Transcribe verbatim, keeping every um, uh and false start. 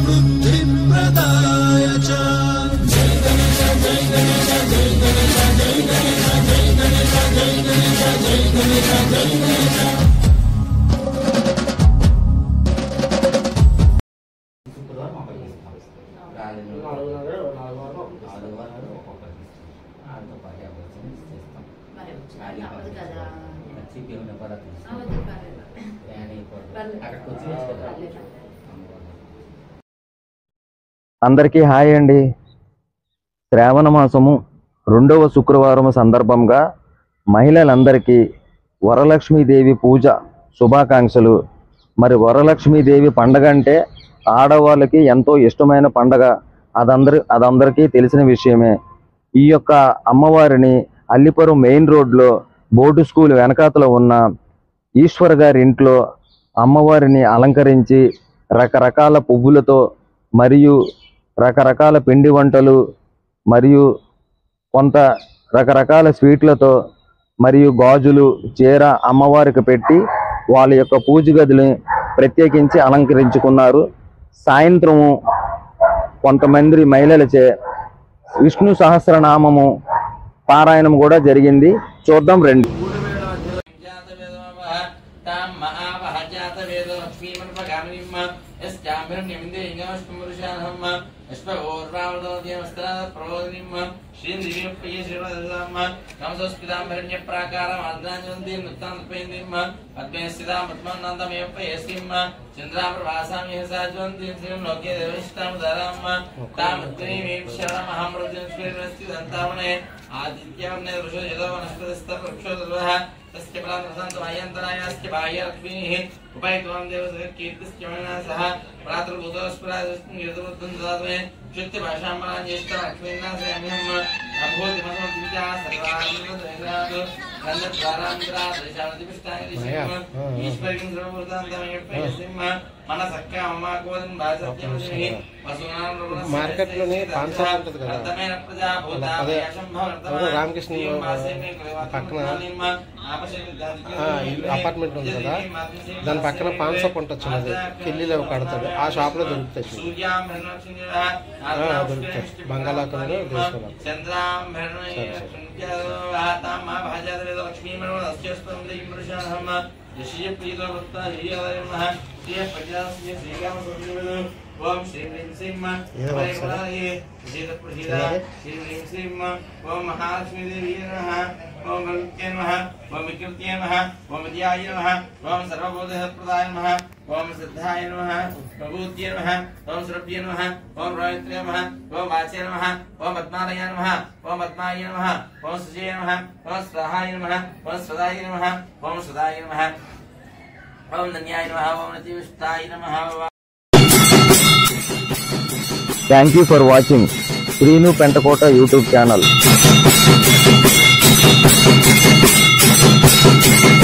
समृद्धिप्रदाय च जय गणेश जय गणेश जय गणेश जय गणेश जय गणेश जय गणेश जय गणेश जय गणेश అందరికీ హాయ్ అండి. శ్రావణ మాసము రెండవ శుక్రవారం సందర్భంగా మహిళలందరికీ వరలక్ష్మీదేవి పూజ శుభాకాంక్షలు. మరి వరలక్ష్మీదేవి పండగ అంటే ఆడవాళ్ళకి ఎంతో ఇష్టమైన పండగ, అదందరి అదందరికీ తెలిసిన విషయమే. ఈ యొక్క అమ్మవారిని అల్లిపురం మెయిన్ రోడ్లో బోర్డు స్కూల్ వెనకాతలో ఉన్న ఈశ్వర్ గారి ఇంట్లో అమ్మవారిని అలంకరించి రకరకాల పువ్వులతో మరియు రకరకాల పిండి వంటలు మరియు కొంత రకరకాల స్వీట్లతో మరియు గాజులు చీర అమ్మవారికి పెట్టి వాళ్ళ యొక్క పూజ గదిని ప్రత్యేకించి అలంకరించుకున్నారు. సాయంత్రము కొంతమంది మహిళలచే విష్ణు సహస్రనామము పారాయణం కూడా జరిగింది. చూద్దాం రండి. మార్కెట్ లోనే పాన్ షాప్ ఉంటుంది కదా, అదే రామకృష్ణ పక్కన అపార్ట్మెంట్ ఉంది కదా, దాని పక్కన పాన్ షాప్ ఉంటుంది చిన్నది, కిల్లీలో కడతాడు. ఆ షాప్ లో దొరుకుతాయి దొరుకుతాయి బంగాళాకులు తీసుకున్నాం. ओम श्री ह्रीं श्रीं ओम महालक्ष्मी देवी नमः ओम गणपतये नमः ओम विकृत्ये नमः ओम विद्याय नमः ओम सर्वबोधप्रदाय नमः ओम सिद्धाय नमः प्रभूत्ये नमः ओम श्रव्ये नमः ओम रोहित्रे नमः ओम वाचे नमः ओम पद्मालये नमः ओम पद्माय नमः ओम सुजये नमः ओम स्वाहाय नमः ओम स्वदाय नमः ओम सुदाय नमः ओम धन्याय नमः ओम नतिविष्टाय नमः. Thank you for watching Srinu Pentakota YouTube channel.